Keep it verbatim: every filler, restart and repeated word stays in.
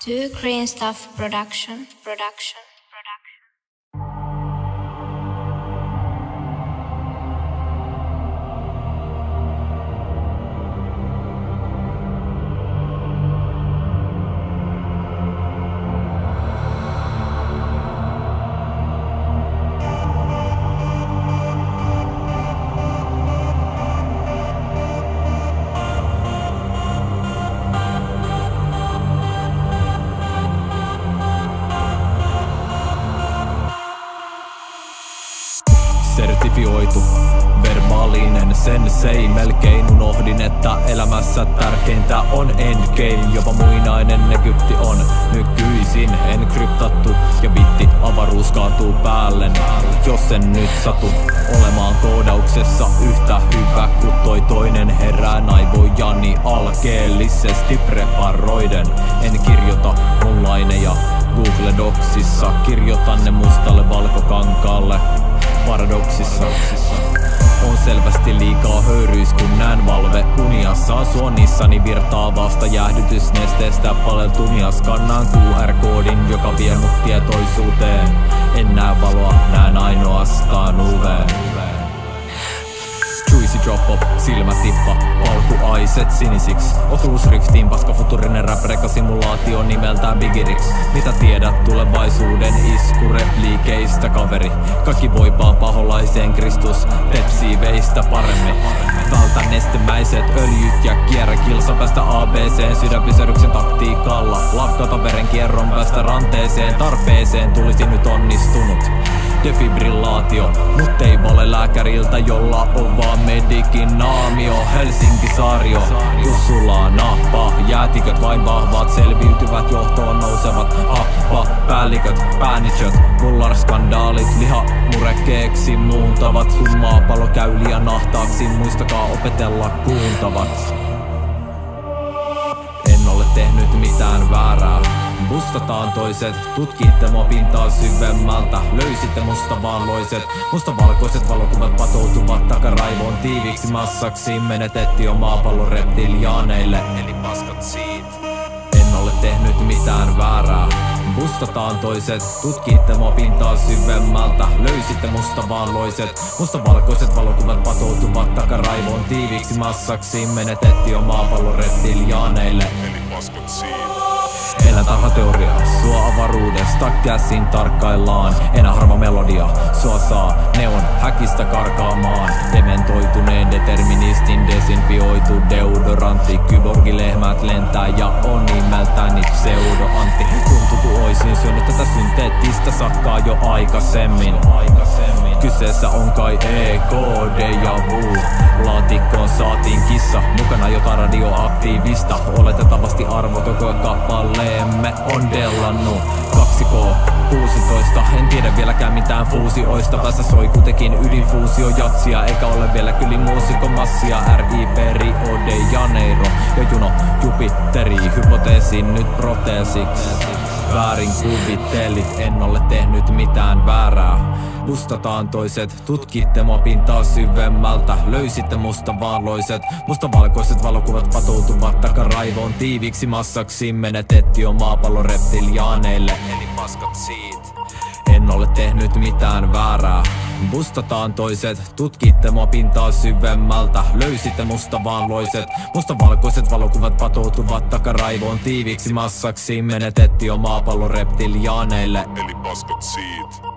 Do Green Stuff Production. Production. Sertifioitu, verbaalinen sensei. Melkein unohdin, että elämässä tärkeintä on endgame. Jopa muinainen Egypti on nykyisin enkryptattu ja bitti avaruus kaatuu päälle. Jos en nyt satu olemaan koodauksessa yhtä hyvä kuin toi toinen, herään aivojani alkeellisesti preparoiden. En kirjoita mun laineja Google Docsissa, kirjoitan ne mustalle valkokankaalle. Paradoksissa on selvästi liikaa höyryis, kun näen valve uniassa. Suonissani virtaavasta jäähdytysnesteestä paleltumia. Skannaan Q R-koodin, joka vie mut tietoisuuteen. En näe valoa, näen ainoastaan uveen. Juicy drop up, silmätippa, valkuaiset sinisiksi. Oculus Riftiin paskafuturinen rap-reka simulaatio nimeltään Bigirix. Mitä tiedät tulevaisuuden iskurepliikeistä, kaveri? Kaikki voipaan paholaiseen Kristus tepsii veistä paremmin. Vältä nestemäiset öljyt ja kierrä kilsa, päästä A B C:n sydänpysähdyksen taktiikalla. Lakkata verenkierron, päästä ranteeseen, tarpeeseen tulisi nyt onnistunut defibrillaatio, mut ei vale lääkäriltä, jolla on vaan medikin naamio. Helsinki-Saario, jos sulla on nahpa, jäätiköt vain vahvat selviytyvät, johtoon nousevat appa, päälliköt, päänitsöt, mullarskandaalit, liha murekeeksi muuntavat. Kun maapallo käy liian ahtaaksi, muistakaa opetella kuuntavat. En ole tehnyt mitään väärää. Bustataan toiset, tutkitte mua pintaa syvemmältä. Löysitte musta vaan loiset, mustavalkoiset valokuvat patoutuvat takaraivoon tiiviksi massaksi. Menetettiin jo maapallon reptiliaaneille, eli paskat siitä. En ole tehnyt mitään väärää. Bustataan toiset, tutkitte mua pintaa syvemmältä. Löysitte musta vaan loiset, mustavalkoiset valokuvat patoutuvat takaraivoon tiiviksi massaksi. Menetettiin jo maapallon reptiliaaneille, eli paskat siitä. Elän tarhateoriaa, sua avaruudesta käsin tarkkaillaan. Enää harva melodia, sua saa neon häkistä karkaamaan. Dementoituneen deterministin desinfioitu deodorantti. Kyborgilehmät lentää ja on nimeltäni pseudo-antti. Tuntuu ku oisin syönyt tätä synteettistä sakkaa jo aikaisemmin. Kyseessä on kai E K deja vu. Laatikkoon saatiin kissa, mukana jota radioaktiivista. Oletettavasti arvo koko kappaleemme on dellannut. kaksi K kuusitoista, en tiedä vieläkään mitään fuusioista. Päässä soi kuitenkin ydinfuusio jatsia, eikä ole vielä kyli muusikkomassia. R I P Rio de Janeiro ja Juno Jupiteri, hypoteesin nyt proteesiksi. Väärin kuvittelit, en ole tehnyt mitään väärää. Bustataan toiset, tutkitte mua pintaa syvemmältä. Löysitte musta vaan loiset, mustavalkoiset valokuvat patoutuvat takaraivoon tiiviksi massaksi. Menetettiin jo maapallon reptiliaaneille, eli paskat siitä. En ole tehnyt mitään väärää. Bustataan toiset, tutkitte mua pintaa syvemmältä. Löysitte musta vaan loiset, mustavalkoiset valokuvat patoutuvat takaraivoon tiiviksi massaksi. Menetettiin jo maapallon reptiliaaneille, eli paskat siitä.